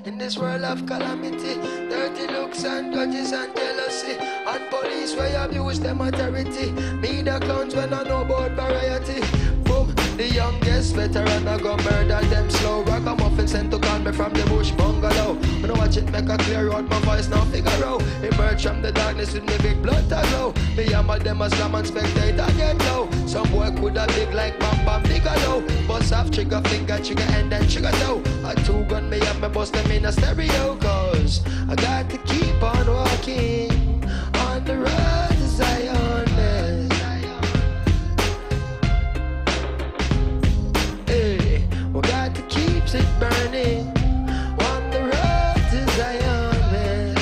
In this world of calamity, dirty looks and grudges and jealousy, and police where abuse them authority. Me the clowns when I know about variety. Boom, the youngest veteran I go murder them slow. Ragamuffin sent to call me from the bush bungalow. When I watch it make a clear out my voice now figure out. Emerge from the darkness with me big blood to glow. Me hammer them a slam and spectator get low. Some boy coulda big like Bam Bam Bigelow. Bust off trigger finger, trigger and then trigger toe. A two gun me up, me bust them in a stereo. Cause I got to keep on walking on the road to Zion. Hey, we got to keep it burning on the road to Zion.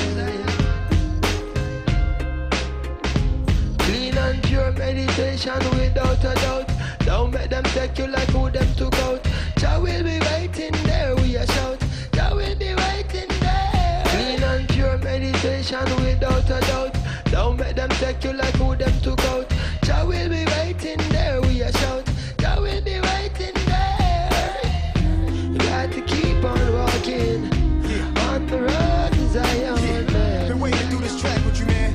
Clean and pure meditation without a doubt. Don't make them take you like who them took out. Jah will be waiting there, we a shout. Jah will be waiting there. Clean and pure meditation without a doubt. Don't make them take you like who them took out. Jah will be waiting there, we a shout. Jah will be waiting there. You got to keep on walking on the road to Zion, man. Been waiting to do this track with you, man.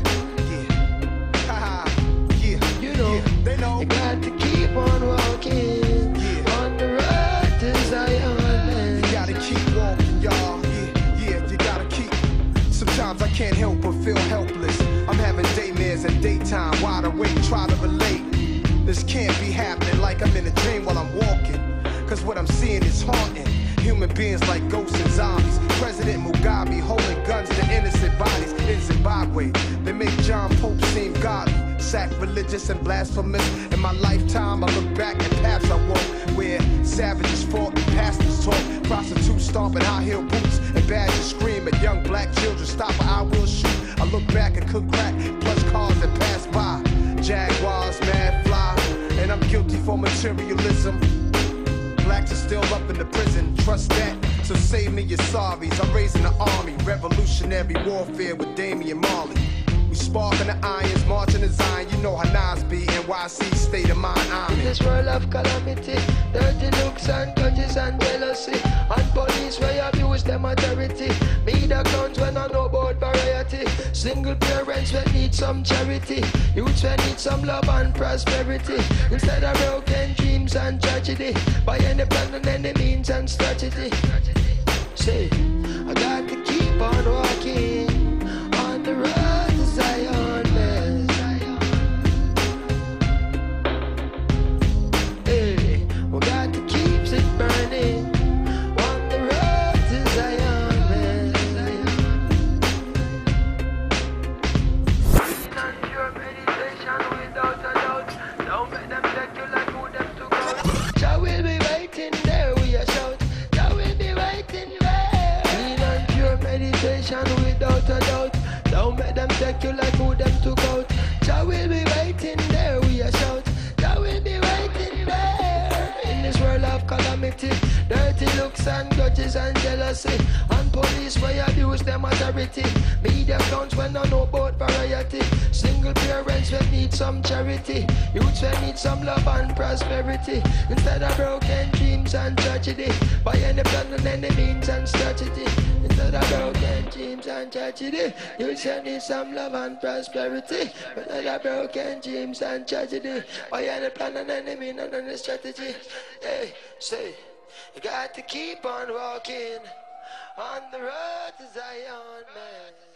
Yeah. Haha. Yeah. You know, they know. you got to keep on walking on the road to Zion, man. You gotta keep walking, y'all. Yeah, you gotta keep. Sometimes I can't help but feel helpless. I'm having daymares and daytime, wide awake, try to relate. This can't be happening like I'm in a dream while I'm walking. Cause what I'm seeing is haunting. Human beings like ghosts and zombies. President Mugabe holding guns to innocent bodies in Zimbabwe. They make John Pope seem godly, sacrilegious and blasphemous. In my lifetime, I look back at paths I walk where savages fought and pastors taught. Prostitutes stomping high-heel boots and badgers scream at young black children. Stop or I will shoot. I look back and cook crack, plus cars that pass by. Jaguars, mad fly, and I'm guilty for materialism. Blacks are still up in the prison, trust that. So save me your sorries. I'm raising the army, revolutionary warfare with Damian Marley. We sparking the irons, marching the Zion. You know how Nas be, NYC, state of mind, I'm in this world of calamity, dirty looks and grudges and jealousy, and police where abuse them authority. Me the clowns when I know about variety. Single parents when need some charity. Youths when need some love and prosperity. Instead of broken dreams and tragedy, by any plan and any means and strategy. Say, I got to keep on walking on the road to Zion, man. Hey, we got to keep it burning on the road to Zion, man. Clean and pure meditation without a doubt. Don't make them take you like who them to go. Jah will be waiting there, we a shout. Jah will be waiting there. Clean and pure meditation without a doubt. Don't make them take you like who them took out. Jah will be waiting there, we a shout. Jah will be waiting there. In this world of calamity, dirty looks and grudges and jealousy, and police where abuse them authority. Media clowns when I know about variety. Single parents when need some charity. Youths when need some love and prosperity. Instead of broken dreams and tragedy, by any plan and any means and strategy. Instead of broken dreams and tragedy, youths when need some love and prosperity. Instead of broken dreams and tragedy, by any plan and any means and any strategy. Hey, say, you got to keep on walking on the road to Zion, man.